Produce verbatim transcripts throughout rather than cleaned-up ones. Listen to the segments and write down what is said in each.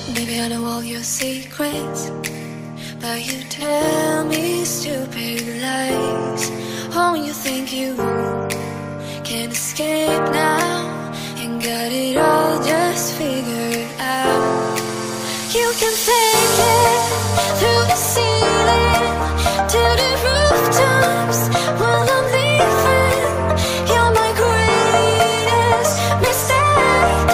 Maybe I know all your secrets, but you tell me stupid lies. Oh, you think you can escape now and got it all just figured out. You can fake it through the ceiling to the rooftops while I'm leaving. You're my greatest mistake,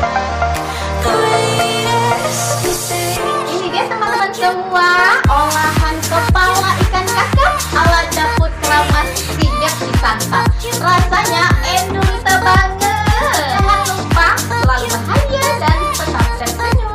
greatest mistake. Ini dia teman-teman semua, olahan kepala ikan kakap ala dapur keramas siap disantap. Rasanya endulita banget. Jangan lupa selalu bahagia dan tetap tersenyum.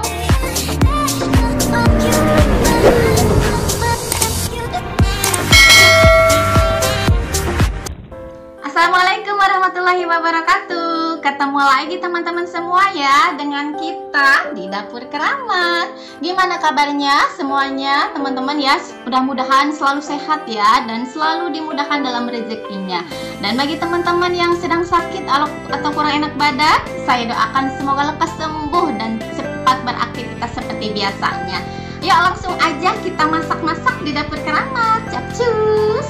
Assalamualaikum warahmatullahi wabarakatuh. Ketemu lagi teman-teman semua ya dengan kita di Dapur Keramat. Gimana kabarnya semuanya teman-teman ya? Mudah-mudahan selalu sehat ya dan selalu dimudahkan dalam rezekinya. Dan bagi teman-teman yang sedang sakit atau kurang enak badan, saya doakan semoga lekas sembuh dan cepat beraktivitas seperti biasanya. Yuk langsung aja kita masak-masak di Dapur Keramat. Capcus.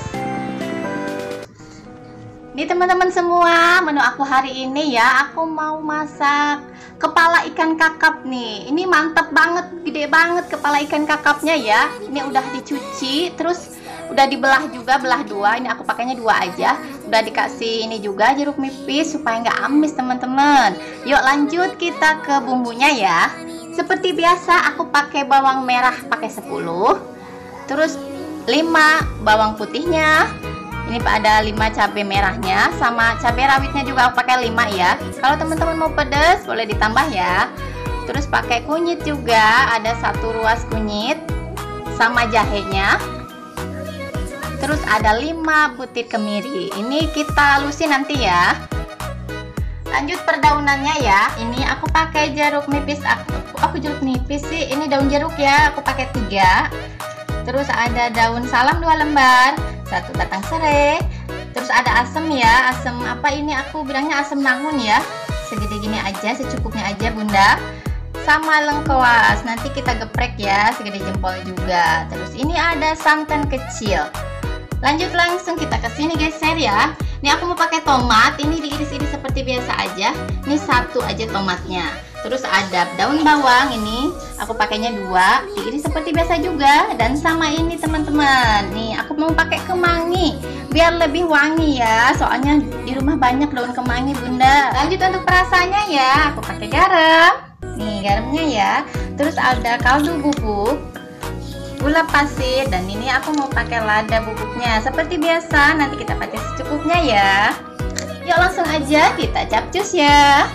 Nih teman-teman semua, menu aku hari ini ya, aku mau masak kepala ikan kakap nih. Ini mantap banget, gede banget kepala ikan kakapnya ya. Ini udah dicuci, terus udah dibelah juga, belah dua. Ini aku pakainya dua aja. Udah dikasih ini juga jeruk nipis supaya nggak amis teman-teman. Yuk lanjut kita ke bumbunya ya. Seperti biasa aku pakai bawang merah pakai sepuluh. Terus lima bawang putihnya. Ini ada lima cabai merahnya, sama cabai rawitnya juga aku pakai lima ya. Kalau teman-teman mau pedas boleh ditambah ya. Terus pakai kunyit juga, ada satu ruas kunyit sama jahenya. Terus ada lima butir kemiri. Ini kita halusin nanti ya. Lanjut perdaunannya ya. Ini aku pakai jeruk nipis. Aku, aku jeruk nipis sih. Ini daun jeruk ya. Aku pakai tiga. Terus ada daun salam dua lembar, satu batang serai. Terus ada asem ya, asem apa ini aku bilangnya asem nahun ya. Segede gini aja, secukupnya aja bunda. Sama lengkuas, nanti kita geprek ya, segede jempol juga. Terus ini ada santan kecil. Lanjut langsung kita ke sini geser ya. Ini aku mau pakai tomat, ini diiris-iris seperti biasa aja. Ini satu aja tomatnya. Terus ada daun bawang, ini aku pakainya dua, diiris seperti biasa juga. Dan sama ini teman-teman, nih aku mau pakai kemangi biar lebih wangi ya, soalnya di rumah banyak daun kemangi bunda. Lanjut untuk perasannya ya, aku pakai garam, nih garamnya ya. Terus ada kaldu bubuk, gula pasir, dan ini aku mau pakai lada bubuknya seperti biasa. Nanti kita pakai secukupnya ya. Yuk langsung aja kita capcus ya.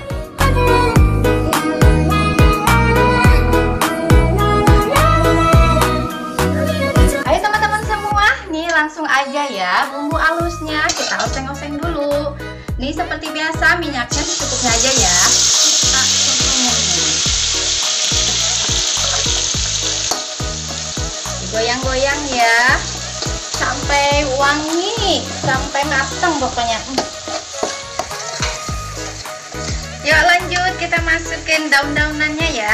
Langsung aja ya, bumbu halusnya kita oseng-oseng dulu. Nih seperti biasa minyaknya secukupnya aja ya. Digoyang-goyang ya sampai wangi, sampai matang pokoknya. Yuk lanjut kita masukin daun-daunannya ya.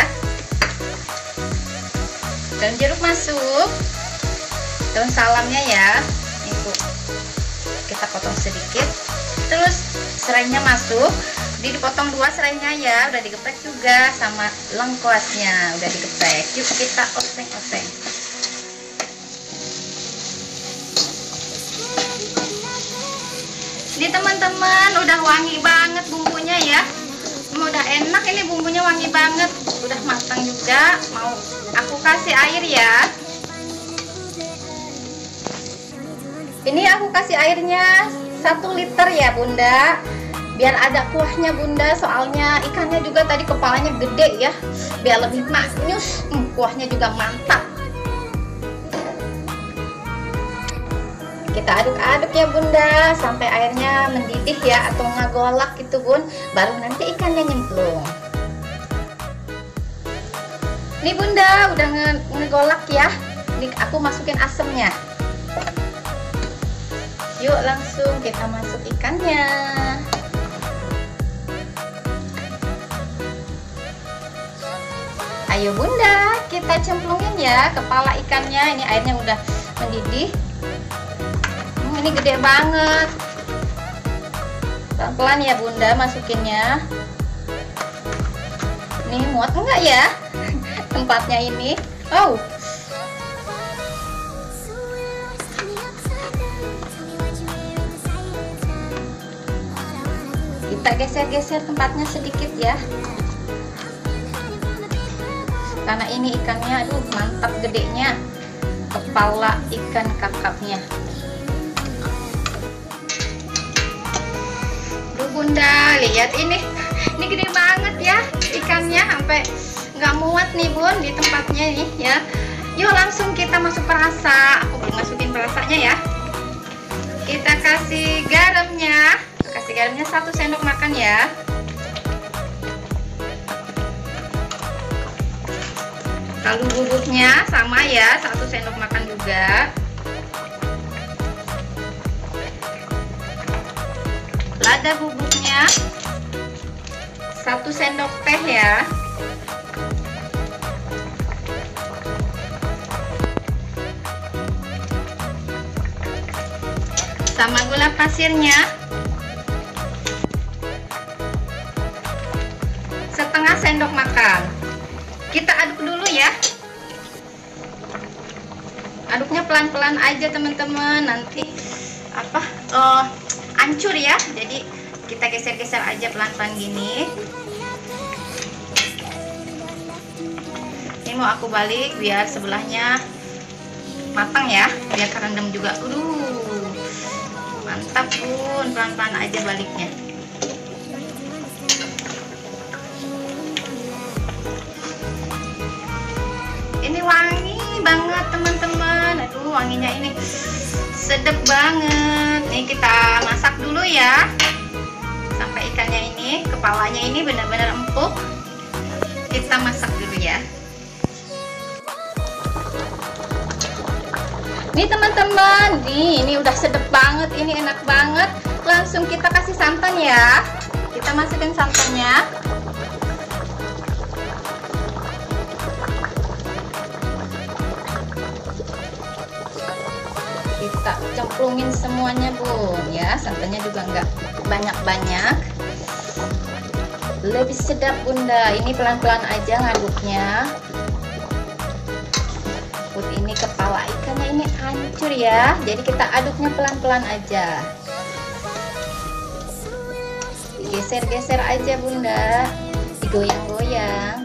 Daun jeruk masuk. Daun salamnya ya, itu kita potong sedikit. Terus serainya masuk, jadi dipotong dua serainya ya, udah digeprek juga, sama lengkuasnya udah digeprek. Yuk kita oseng-oseng. Ini teman-teman udah wangi banget bumbunya ya, udah enak ini bumbunya, wangi banget, udah matang juga. Mau aku kasih air ya. Ini aku kasih airnya satu liter ya bunda, biar ada kuahnya bunda, soalnya ikannya juga tadi kepalanya gede ya, biar lebih manis. hmm, kuahnya juga mantap. Kita aduk-aduk ya bunda sampai airnya mendidih ya, atau ngagolak gitu bun, baru nanti ikannya nyemplung. Nih bunda udah nge ngegolak ya, ini aku masukin asemnya. Yuk langsung kita masuk ikannya. Ayo Bunda, kita cemplungin ya kepala ikannya. Ini airnya udah mendidih. Hmm, ini gede banget. Pelan-pelan ya Bunda masukinnya. Nih muat enggak ya tempatnya ini? Oh, kita geser-geser tempatnya sedikit ya, karena ini ikannya aduh mantap gedenya, kepala ikan kakapnya. Duh Bunda, lihat ini ini gede banget ya ikannya, sampai nggak muat nih Bun di tempatnya nih ya. Yuk langsung kita masuk perasa. Aku belum masukin perasanya ya. Kita kasih garamnya, kasih garamnya satu sendok makan ya. Kaldu bubuknya sama ya, satu sendok makan juga. Lada bubuknya satu sendok teh ya. Sama gula pasirnya setengah sendok makan. Kita aduk dulu ya. Aduknya pelan-pelan aja teman-teman, nanti apa oh, hancur ya. Jadi kita geser-geser aja pelan-pelan gini. Ini mau aku balik biar sebelahnya matang ya, biar kerendam juga. Aduh, mantap Bun, pelan-pelan aja baliknya. Ini wangi banget teman-teman. Aduh, wanginya ini sedap banget. Nih kita masak dulu ya, sampai ikannya ini, kepalanya ini benar-benar empuk. Kita masak dulu ya. Nih teman-teman, nih ini udah sedap banget, ini enak banget. Langsung kita kasih santan ya. Kita masukin santannya. Kita cemplungin semuanya Bun ya. Santannya juga nggak banyak-banyak. Lebih sedap Bunda. Ini pelan-pelan aja ngaduknya. Ini kepala ikannya ini hancur ya, jadi kita aduknya pelan-pelan aja, digeser-geser aja Bunda, digoyang-goyang.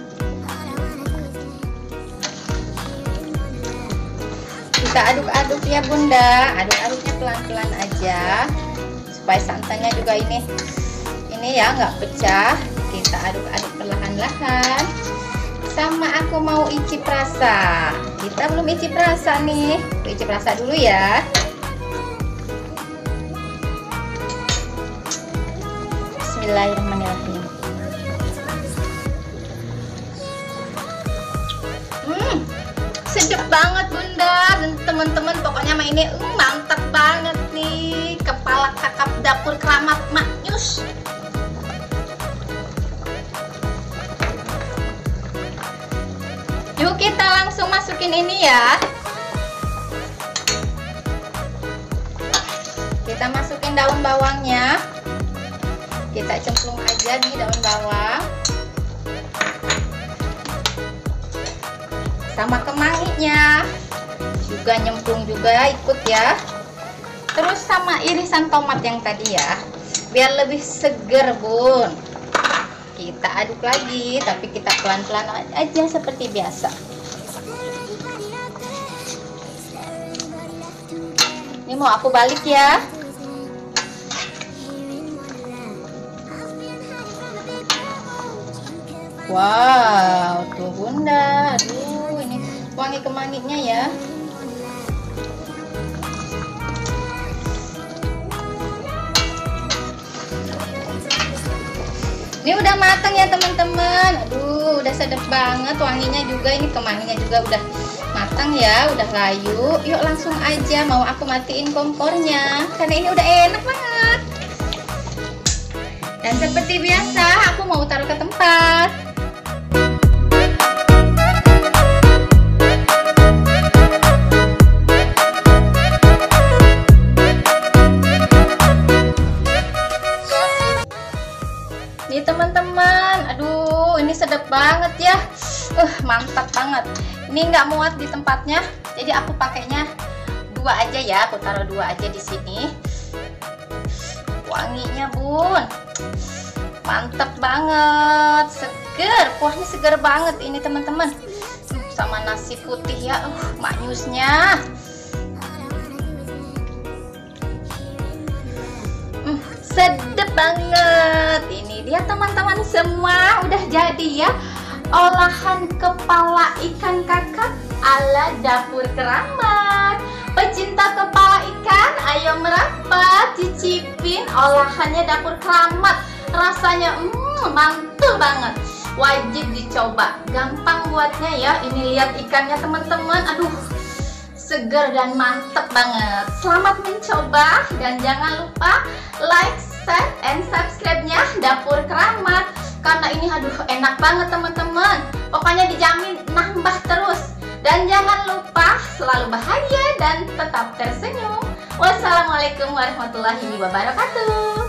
Kita aduk-aduk ya Bunda, aduk-aduknya pelan-pelan aja supaya santannya juga ini ini ya nggak pecah. Kita aduk-aduk perlahan-lahan. Sama aku mau icip rasa. Kita belum icip rasa nih. Icip rasa dulu ya. Bismillahirrahmanirrahim. Hmm, sedap banget Bunda dan teman-teman. Pokoknya mah ini uh, mantap banget nih. Kepala kakap dapur keramat Mak Yus. Yuk kita langsung masukin ini ya. Kita masukin daun bawangnya. Kita cemplung aja nih daun bawang. Sama kemanginya. Juga nyemplung juga ikut ya. Terus sama irisan tomat yang tadi ya. Biar lebih seger Bun. Kita aduk lagi, tapi kita pelan-pelan aja seperti biasa. Ini mau aku balik ya. Wow, tuh Bunda. Aduh, ini wangi kemanginya ya. Ini udah matang ya teman-teman. Aduh, udah sedap banget wanginya juga. Ini kemanginya juga udah matang ya, udah layu. Yuk langsung aja, mau aku matiin kompornya karena ini udah enak banget. Dan seperti biasa, aku mau taruh ke tempat. Nih teman-teman, aduh ini sedap banget ya. Uh, mantap banget. Ini nggak muat di tempatnya, jadi aku pakainya dua aja ya. Aku taruh dua aja di sini. Wanginya bun, mantap banget, seger. Kuahnya seger banget ini teman-teman. Sama nasi putih ya, uh, maknyusnya. Hmm, sedap banget. Ini dia teman-teman semua udah jadi ya. Olahan kepala ikan kakap ala dapur keramat. Pecinta kepala ikan, ayo merapat cicipin olahannya dapur keramat. Rasanya hmm, mantul banget. Wajib dicoba, gampang buatnya ya. Ini lihat ikannya teman-teman, aduh segar dan mantep banget. Selamat mencoba dan jangan lupa like, share, and subscribe-nya Dapur Keramat, karena ini aduh enak banget teman-teman. Pokoknya dijamin nambah terus. Dan jangan lupa selalu bahagia dan tetap tersenyum. Wassalamualaikum warahmatullahi wabarakatuh.